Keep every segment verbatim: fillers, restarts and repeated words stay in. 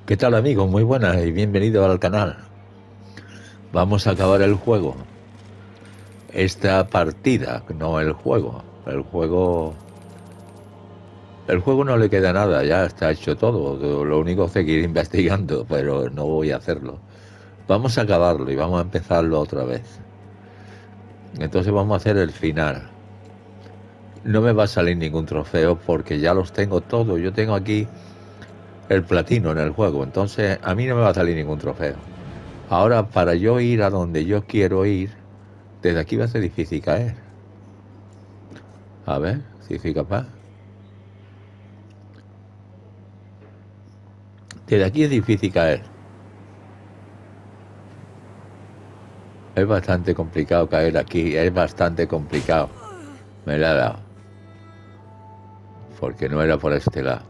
¿Qué tal, amigos? Muy buenas y bienvenidos al canal. Vamos a acabar el juego. Esta partida, no el juego. El juego... El juego no le queda nada, ya está hecho todo. Lo único es seguir investigando, pero no voy a hacerlo. Vamos a acabarlo y vamos a empezarlo otra vez. Entonces vamos a hacer el final. No me va a salir ningún trofeo porque ya los tengo todos. Yo tengo aquí el platino en el juego, entonces a mí no me va a salir ningún trofeo. Ahora, para yo ir a donde yo quiero ir, desde aquí va a ser difícil caer. A ver si soy capaz. Desde aquí es difícil caer. Es bastante complicado caer aquí. Es bastante complicado. Me la he dado. Porque no era por este lado.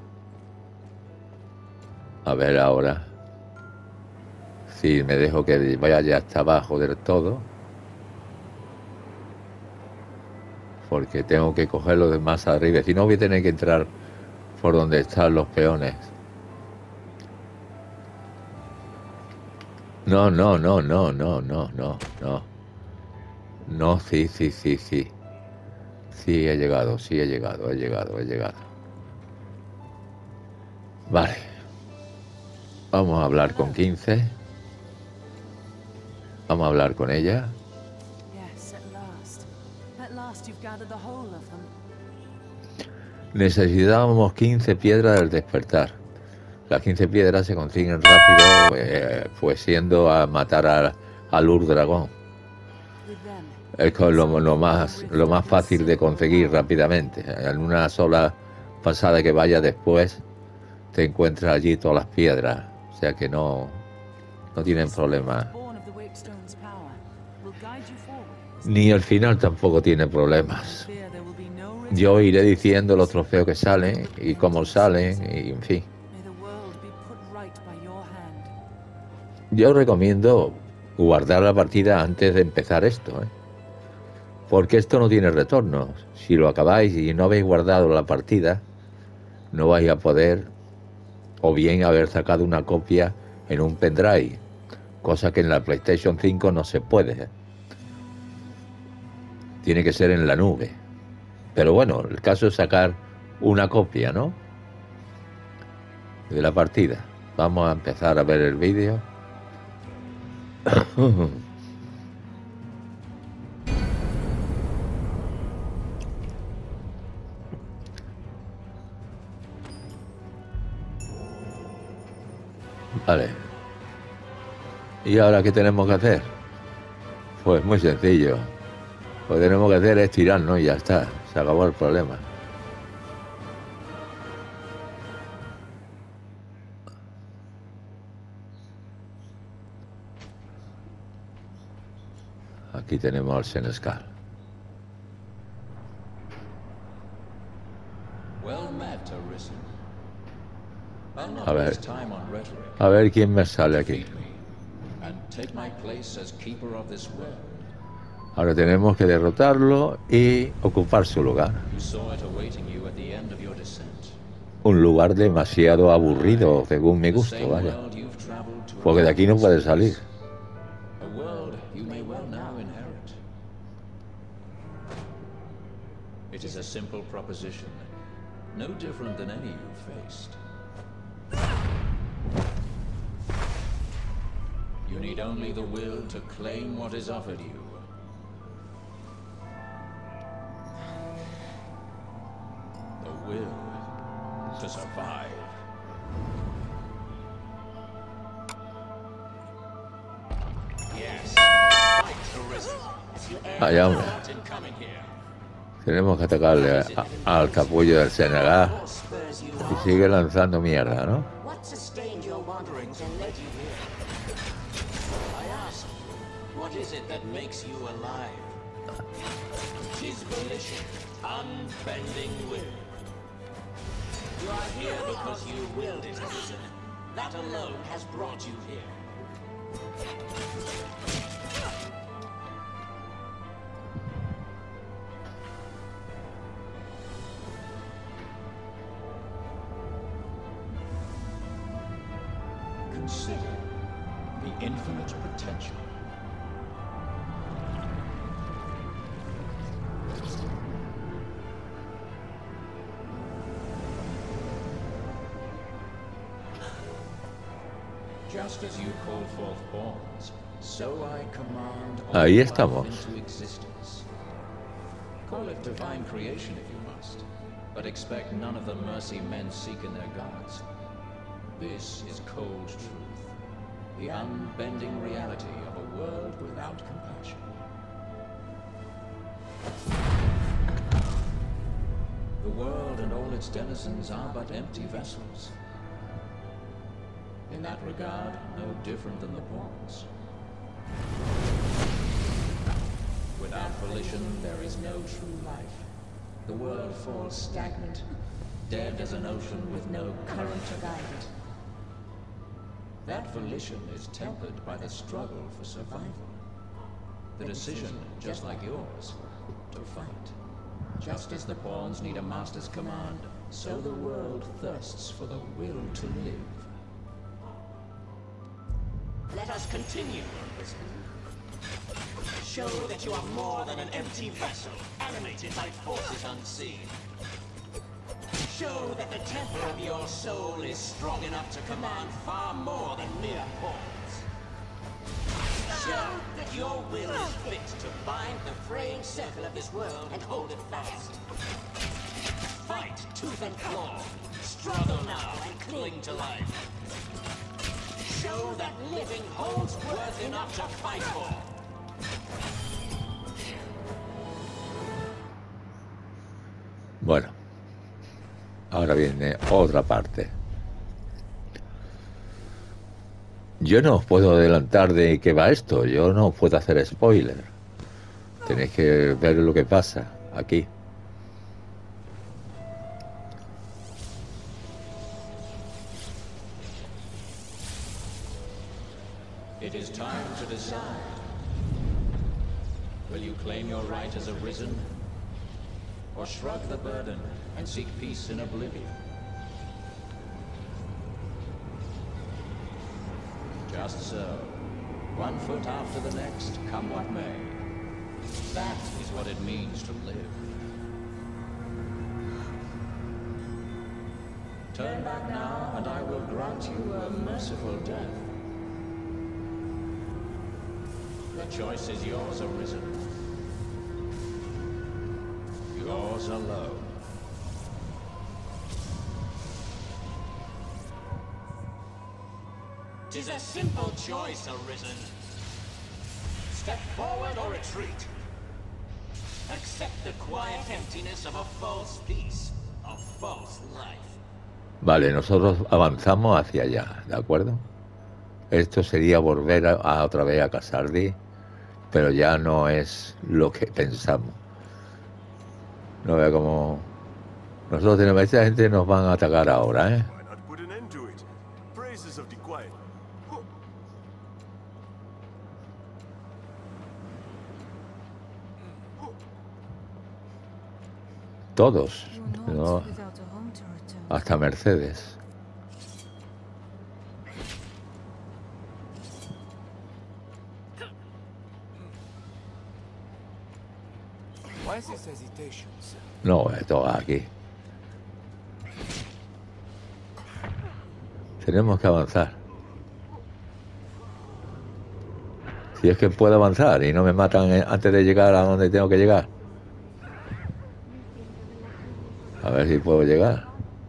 A ver ahora. Si me dejo que vaya ya hasta abajo del todo. Porque tengo que cogerlo de más arriba. Si no voy a tener que entrar por donde están los peones. No, no, no, no, no, no, no, no. No, sí, sí, sí, sí. Sí, he llegado, sí, he llegado, he llegado, he llegado. Vale. Vamos a hablar con quince. Vamos a hablar con ella. Necesitábamos quince piedras del despertar. Las quince piedras se consiguen rápido, eh, pues siendo a matar a, al Ur-Dragón. Es lo, lo, más, lo más fácil de conseguir rápidamente. En una sola pasada que vaya después, te encuentras allí todas las piedras. O sea que no, no tienen problema. Ni el final tampoco tiene problemas. Yo iré diciendo los trofeos que salen y cómo salen, y en fin. Yo recomiendo guardar la partida antes de empezar esto, ¿eh? Porque esto no tiene retorno. Si lo acabáis y no habéis guardado la partida, no vais a poder, o bien haber sacado una copia en un pendrive, cosa que en la PlayStation cinco no se puede. Tiene que ser en la nube. Pero bueno, el caso es sacar una copia, ¿no?, de la partida. Vamos a empezar a ver el vídeo. Vale. ¿Y ahora qué tenemos que hacer? Pues muy sencillo. Lo que tenemos que hacer es tirarnos y ya está. Se acabó el problema. Aquí tenemos al Senescal. A ver. A ver quién me sale aquí. Ahora tenemos que derrotarlo y ocupar su lugar. Un lugar demasiado aburrido, según mi gusto, vaya. Porque de aquí no puede salir. It is a simple proposition, no different than any you've faced. You need only the will to claim what is offered you. The will to survive. Yes. Allá, hombre. Tenemos que atacarle a, a, al capullo del Senegal. Y sigue lanzando mierda, ¿no? What is it that makes you alive? Tis volition, unbending will. You are here because you willed it, Arisen. That alone has brought you here. consider the infinite potential. Just as you call forth pawns, so I command all Ahí life estamos. into existence. Call it divine creation if you must, but expect none of the mercy men seek in their gods. This is cold truth, the unbending reality of a world without compassion. The world and all its denizens are but empty vessels. In that regard, no different than the pawns. Without volition, there is no true life. The world falls stagnant, dead as an ocean with no current to guide it. That volition is tempered by the struggle for survival. The decision, just like yours, to fight. Just as the pawns need a master's command, so the world thirsts for the will to live. Let us continue, show that you are more than an empty vessel, animated by forces unseen. Show that the temper of your soul is strong enough to command far more than mere pawns. Show that your will is fit to bind the fraying circle of this world and hold it fast. Fight tooth and claw, struggle now and cling to life. Show that living holds worth enough to fight for. Bueno, ahora viene otra parte. Yo no os puedo adelantar de qué va esto. Yo no puedo hacer spoiler. Tenéis que ver lo que pasa aquí. It is time to decide. Will you claim your right as arisen? Or shrug the burden and seek peace in oblivion? Just so. One foot after the next, come what may. That is what it means to live. Turn back now, and I will grant you a merciful death. The choice is yours, Arisen. Yours alone. Tis a simple choice, Arisen. Step forward or retreat. Accept the quiet emptiness of a false peace, a false life. Vale, nosotros avanzamos hacia allá, ¿de acuerdo? Esto sería volver a, a otra vez a Khazad-dûm, pero ya no es lo que pensamos. No vea cómo... Nosotros tenemos... Esta gente nos van a atacar ahora, ¿eh? Todos, ¿no? Hasta Mercedes. No, esto va aquí. Tenemos que avanzar. Si es que puedo avanzar y no me matan antes de llegar a donde tengo que llegar. A ver si puedo llegar.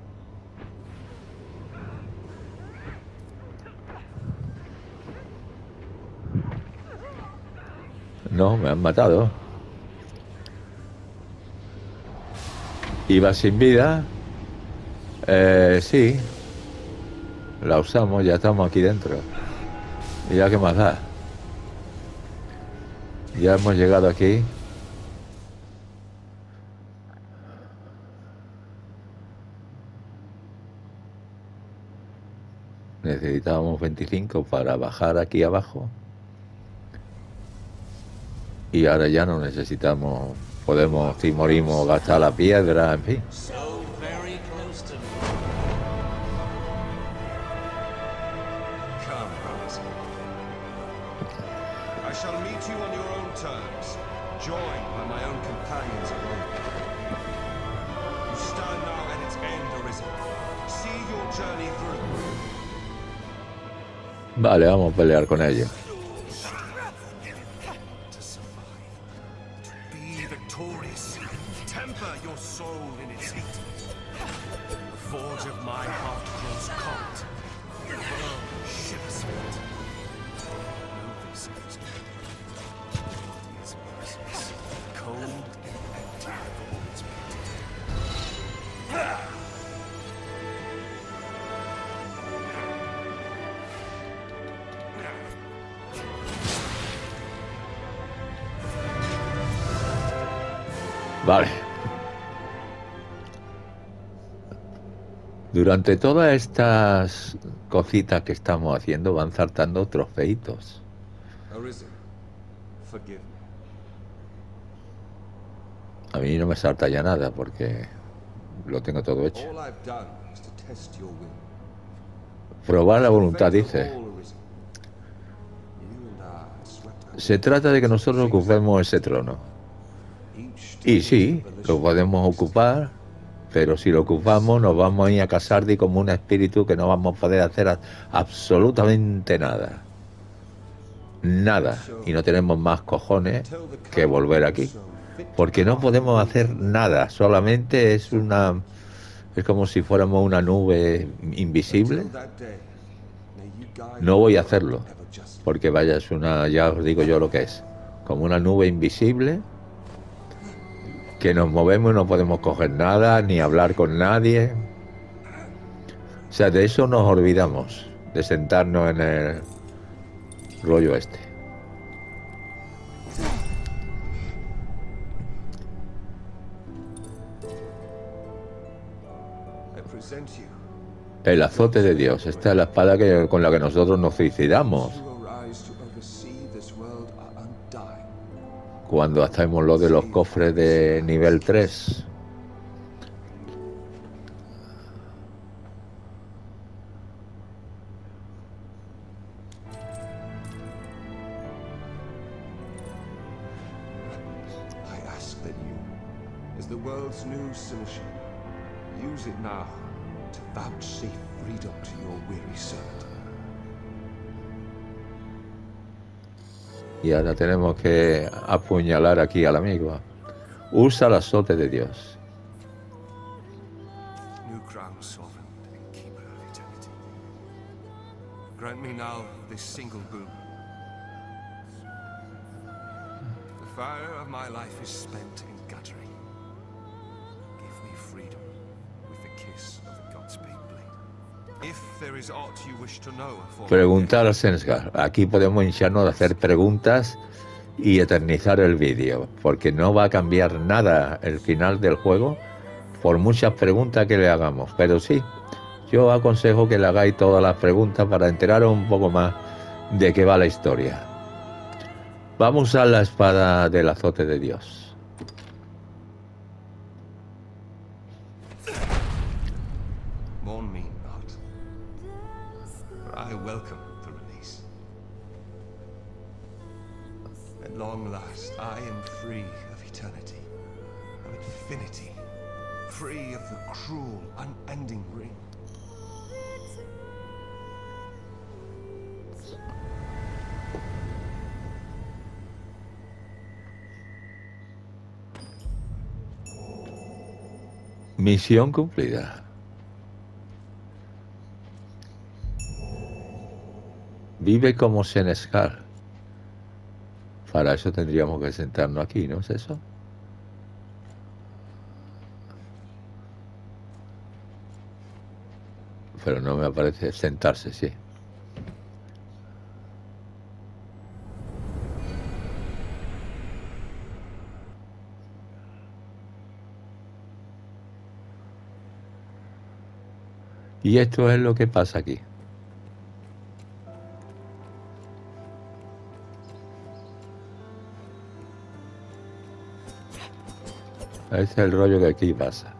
No, me han matado. Iba sin vida. Eh, sí. La usamos, ya estamos aquí dentro. Y ya qué más da. Ya hemos llegado aquí. Necesitábamos veinticinco para bajar aquí abajo. Y ahora ya no necesitamos, podemos, si morimos, gastar la piedra, en fin. shall meet you on your own terms, joined by my own companions alone. You stand now at its end, Arisen. See your journey through. Vale, vamos a pelear con ellos. To survive, to be victorious, temper your soul in its heat. The forge of my heart grows cold. The world shivers for it. No vessel is good. Its mercies, cold and empty for all its beauty. Vale. Durante todas estas cositas que estamos haciendo van saltando trofeitos. Arisen, forgive me. A mí no me salta ya nada porque lo tengo todo hecho. All I've done is to test your will. Probar la voluntad, dice. All, Arisen. You and I swept Se trata de que nosotros ocupemos ese trono. each Y sí, lo podemos ocupar, pero si lo ocupamos nos vamos a ir a casar de como un espíritu que no vamos a poder hacer a- absolutamente nada. Nada. Y no tenemos más cojones que volver aquí. Porque no podemos hacer nada. Solamente es una... Es como si fuéramos una nube invisible. No voy a hacerlo. Porque vaya, es una... Ya os digo yo lo que es. Como una nube invisible que nos movemos y no podemos coger nada, ni hablar con nadie. O sea, de eso nos olvidamos, de sentarnos en el rollo este. I present you. El azote de Dios, esta es la espada que, con la que nosotros nos suicidamos You arise to oversee this world are undying. cuando hacemos lo de los cofres de nivel tres. I ask that you, as the world's new seneschal, use it now to vouchsafe freedom to your weary servant. Y ahora tenemos que apuñalar aquí al amigo. Usa el azote de Dios. New crown sovereign and keeper of eternity. Grant me now this single boon. The fire of my life is spent in guttering. Give me freedom with the kiss of the Godspeed blade. If there is aught you wish to know for Preguntar al Sensgar. Aquí podemos hincharnos de hacer preguntas y eternizar el vídeo, porque no va a cambiar nada el final del juego por muchas preguntas que le hagamos. Pero sí, yo aconsejo que le hagáis todas las preguntas para enteraros un poco más de qué va la historia. Vamos a usar la espada del azote de Dios. mourn me not, for I welcome the release. At long last, I am free of eternity, of infinity, free of the cruel, unending ring. Misión cumplida. Vive como Senescal. Para eso tendríamos que sentarnos aquí, ¿no es eso? Pero no me aparece sentarse, sí. Y esto es lo que pasa aquí. Este es el rollo que aquí pasa.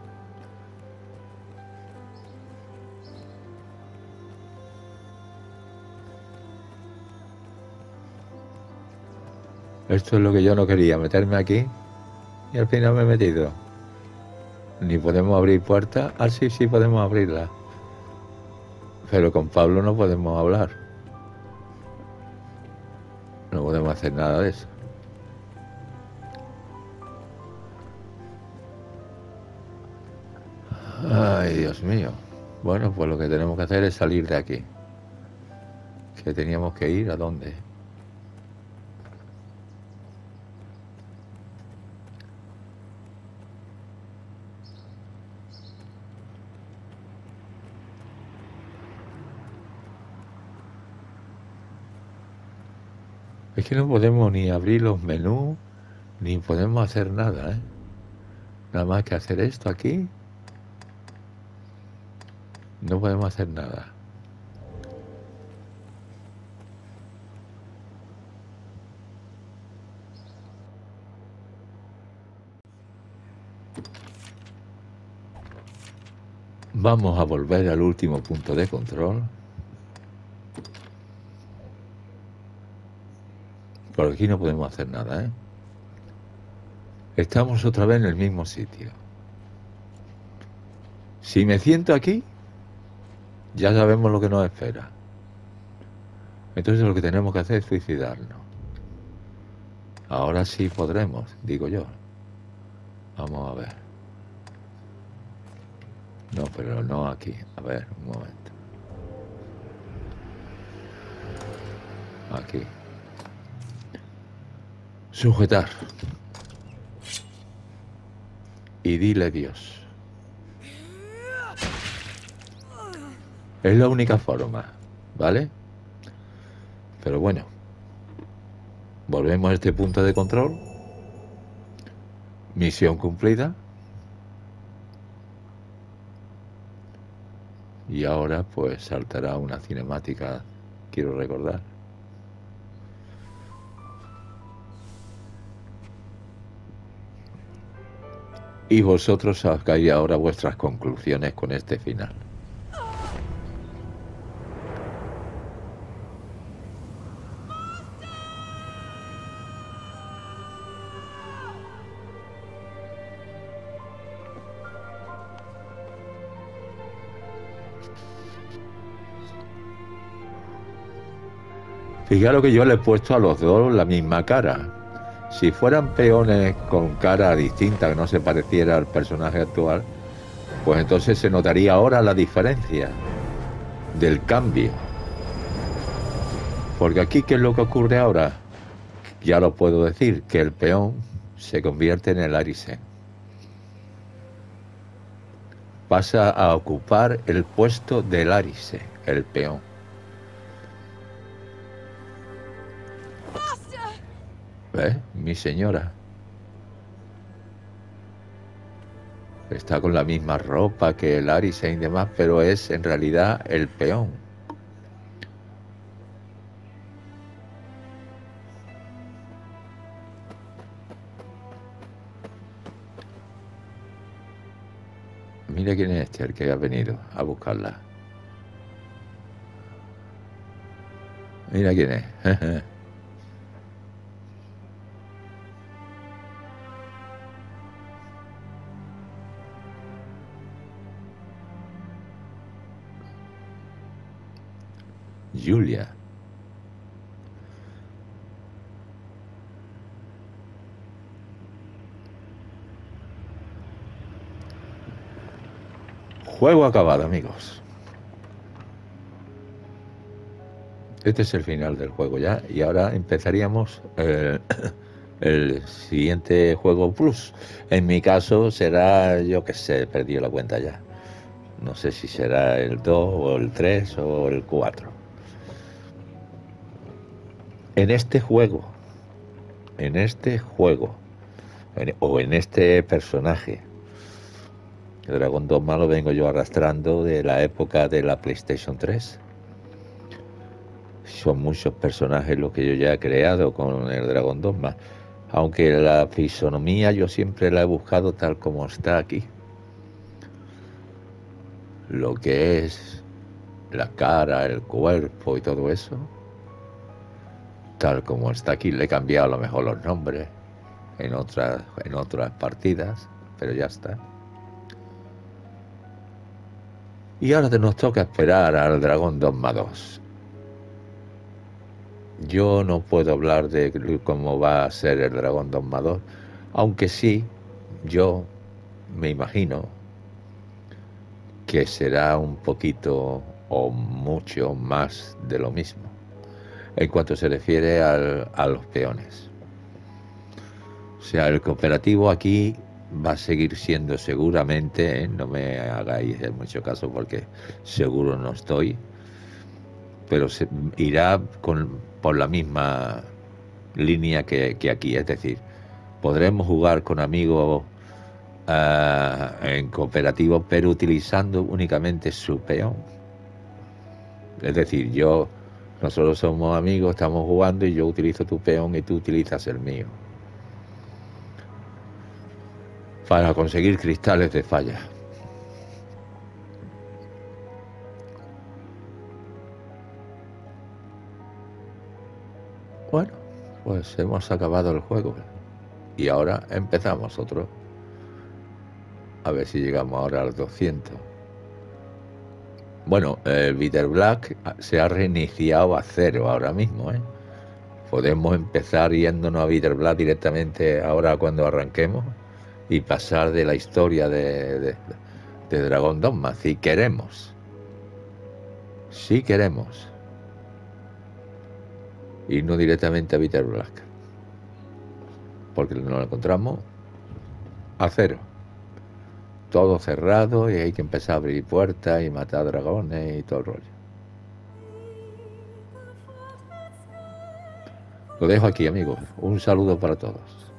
Esto es lo que yo no quería, meterme aquí. Y al final me he metido. Ni podemos abrir puertas. Ah, sí, sí podemos abrirlas. Pero con Pablo no podemos hablar. No podemos hacer nada de eso. Ay, Dios mío. Bueno, pues lo que tenemos que hacer es salir de aquí. ¿Que teníamos que ir? ¿A dónde? Es que no podemos ni abrir los menús, ni podemos hacer nada, ¿eh? Nada más que hacer esto aquí. No podemos hacer nada. Vamos a volver al último punto de control. Por aquí no podemos hacer nada, ¿eh? Estamos otra vez en el mismo sitio. Si me siento aquí, ya sabemos lo que nos espera. Entonces lo que tenemos que hacer es suicidarnos. Ahora sí podremos, digo yo. Vamos a ver. No, pero no aquí. A ver, un momento. Aquí. Sujetar. Y dile Dios. Es la única forma, ¿vale? Pero bueno. Volvemos a este punto de control. Misión cumplida. Y ahora pues saltará una cinemática, quiero recordar. Y vosotros sacáis ahora vuestras conclusiones con este final. Fijaros que yo le he puesto a los dos la misma cara. Si fueran peones con cara distinta, que no se pareciera al personaje actual, pues entonces se notaría ahora la diferencia del cambio. Porque aquí, ¿qué es lo que ocurre ahora? Ya lo puedo decir, que el peón se convierte en el Arisen. Pasa a ocupar el puesto del Arisen, el peón. ¿Ves? Mi señora. Está con la misma ropa que el Arisen y demás, pero es en realidad el peón. Mira quién es este, el que ha venido a buscarla. Mira quién es. Julia. Juego acabado, amigos. Este es el final del juego ya. Y ahora empezaríamos eh, el siguiente juego plus. En mi caso será, yo qué sé, he perdido la cuenta ya. No sé si será el dos o el tres o el cuatro. En este juego, en este juego, en, o en este personaje, el Dragón Dogma lo vengo yo arrastrando de la época de la PlayStation tres. Son muchos personajes los que yo ya he creado con el Dragón Dogma, aunque la fisonomía yo siempre la he buscado tal como está aquí. Lo que es la cara, el cuerpo y todo eso, tal como está aquí. Le he cambiado a lo mejor los nombres en otras, en otras partidas, pero ya está. Y ahora nos toca esperar al dragón Dogma dos. Yo no puedo hablar de cómo va a ser el dragón Dogma dos, aunque sí, yo me imagino que será un poquito o mucho más de lo mismo en cuanto se refiere al, a los peones. O sea, el cooperativo aquí va a seguir siendo seguramente, ¿eh? No me hagáis mucho caso porque seguro no estoy, pero se irá con, por la misma línea que, que aquí, es decir, podremos jugar con amigos uh, en cooperativo, pero utilizando únicamente su peón. Es decir, yo, nosotros somos amigos, estamos jugando y yo utilizo tu peón y tú utilizas el mío, para conseguir cristales de falla. Bueno, pues hemos acabado el juego y ahora empezamos otro. A ver si llegamos ahora al doscientos. Bueno, el Bitter Black se ha reiniciado a cero ahora mismo, ¿eh? Podemos empezar yéndonos a Bitter Black directamente ahora cuando arranquemos y pasar de la historia de, de, de Dragón Dogma, si queremos. Si queremos. Irnos directamente a Bitter Black. Porque nos encontramos a cero. Todo cerrado y hay que empezar a abrir puertas y matar dragones y todo el rollo. Lo dejo aquí, amigos. Un saludo para todos.